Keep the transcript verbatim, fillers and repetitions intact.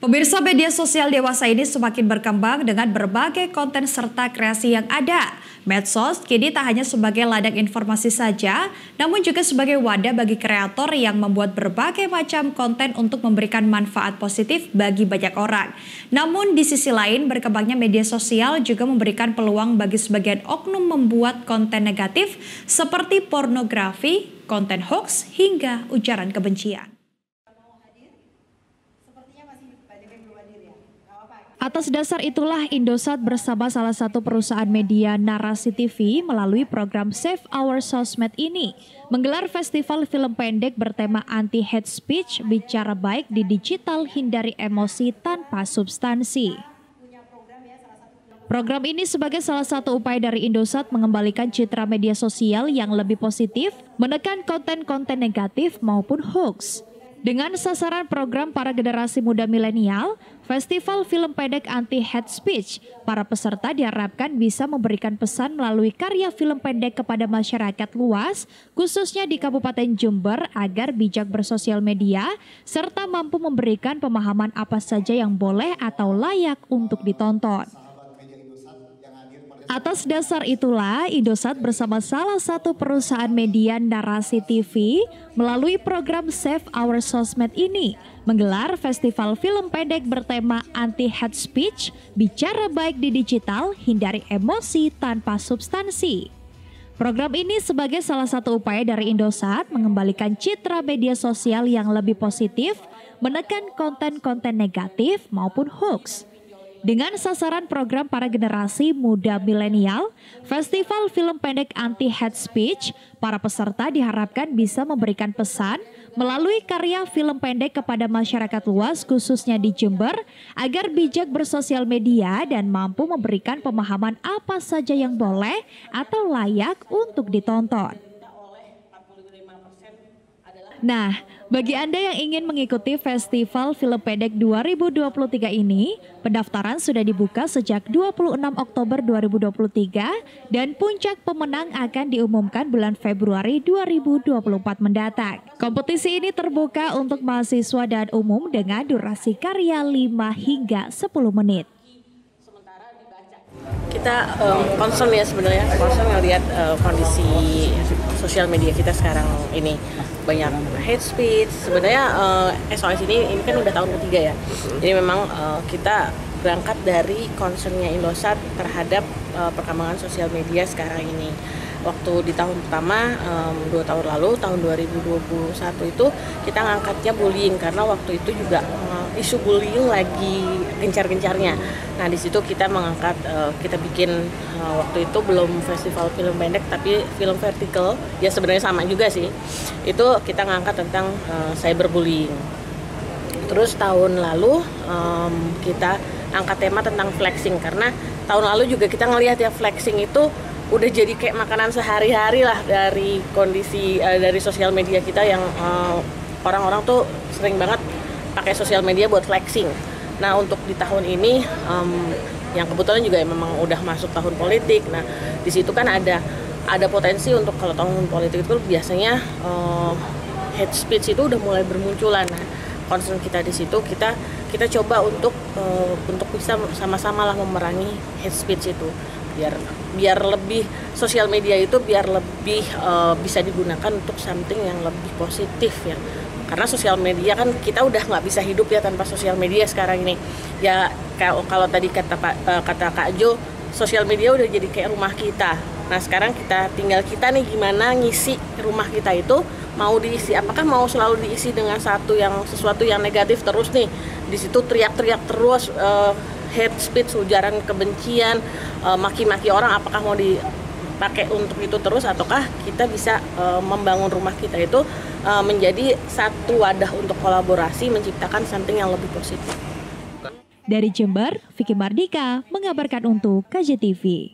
Pemirsa, media sosial dewasa ini semakin berkembang dengan berbagai konten serta kreasi yang ada. Medsos kini tak hanya sebagai ladang informasi saja, namun juga sebagai wadah bagi kreator yang membuat berbagai macam konten untuk memberikan manfaat positif bagi banyak orang. Namun di sisi lain, berkembangnya media sosial juga memberikan peluang bagi sebagian oknum membuat konten negatif seperti pornografi, konten hoax, hingga ujaran kebencian. Atas dasar itulah Indosat bersama salah satu perusahaan media Narasi T V melalui program Save Our Sosmed ini menggelar festival film pendek bertema anti hate speech, bicara baik di digital, hindari emosi tanpa substansi. Program ini sebagai salah satu upaya dari Indosat mengembalikan citra media sosial yang lebih positif, menekan konten-konten negatif maupun hoax. Dengan sasaran program para generasi muda milenial, Festival Film Pendek Anti Hate Speech, para peserta diharapkan bisa memberikan pesan melalui karya film pendek kepada masyarakat luas, khususnya di Kabupaten Jember agar bijak bersosial media, serta mampu memberikan pemahaman apa saja yang boleh atau layak untuk ditonton. Atas dasar itulah, Indosat bersama salah satu perusahaan media Narasi T V melalui program Save Our Sosmed ini menggelar festival film pendek bertema Anti Hate Speech, bicara baik di digital, hindari emosi tanpa substansi. Program ini sebagai salah satu upaya dari Indosat mengembalikan citra media sosial yang lebih positif, menekan konten-konten negatif maupun hoax. Dengan sasaran program para generasi muda milenial, Festival Film Pendek Anti Hate Speech, para peserta diharapkan bisa memberikan pesan melalui karya film pendek kepada masyarakat luas khususnya di Jember agar bijak bersosial media dan mampu memberikan pemahaman apa saja yang boleh atau layak untuk ditonton. Nah, bagi Anda yang ingin mengikuti Festival Film Pendek dua ribu dua puluh tiga ini, pendaftaran sudah dibuka sejak dua puluh enam Oktober dua ribu dua puluh tiga dan puncak pemenang akan diumumkan bulan Februari dua ribu dua puluh empat mendatang. Kompetisi ini terbuka untuk mahasiswa dan umum dengan durasi karya lima hingga sepuluh menit. Kita um, concern ya sebenarnya, concern ngelihat uh, kondisi sosial media kita sekarang ini banyak hate speech. Sebenarnya uh, S O S ini ini kan udah tahun ketiga ya. Jadi memang uh, kita berangkat dari concernnya Indosat terhadap uh, perkembangan sosial media sekarang ini. Waktu di tahun pertama, um, dua tahun lalu, tahun dua ribu dua puluh satu itu kita ngangkatnya bullying karena waktu itu juga uh, isu bullying lagi gencar-gencarnya. Nah di situ kita mengangkat, uh, kita bikin uh, waktu itu belum festival film pendek tapi film vertikal, ya sebenarnya sama juga sih. Itu kita ngangkat tentang uh, cyberbullying. Terus tahun lalu um, kita angkat tema tentang flexing karena tahun lalu juga kita ngelihat ya flexing itu udah jadi kayak makanan sehari-hari lah dari kondisi uh, dari sosial media kita yang uh, orang-orang tuh sering banget pakai sosial media buat flexing. Nah untuk di tahun ini um, yang kebetulan juga memang udah masuk tahun politik. Nah di situ kan ada ada potensi untuk kalau tahun politik itu biasanya uh, hate speech itu udah mulai bermunculan. Nah concern kita di situ kita kita coba untuk uh, untuk bisa sama-sama lah memerangi hate speech itu. biar biar lebih sosial media itu biar lebih uh, bisa digunakan untuk something yang lebih positif ya, karena sosial media kan kita udah nggak bisa hidup ya tanpa sosial media sekarang ini ya. Kalau kalau tadi kata Pak uh, kata Kak Jo, sosial media udah jadi kayak rumah kita. Nah sekarang kita tinggal kita nih gimana ngisi rumah kita itu, mau diisi apakah mau selalu diisi dengan satu yang sesuatu yang negatif terus nih, di situ teriak-teriak terus, uh, hate speech, ujaran kebencian, uh, maki-maki orang, apakah mau dipakai untuk itu terus ataukah kita bisa uh, membangun rumah kita itu uh, menjadi satu wadah untuk kolaborasi menciptakan something yang lebih positif. Dari Jember, Vicky Mardika mengabarkan untuk K J T V.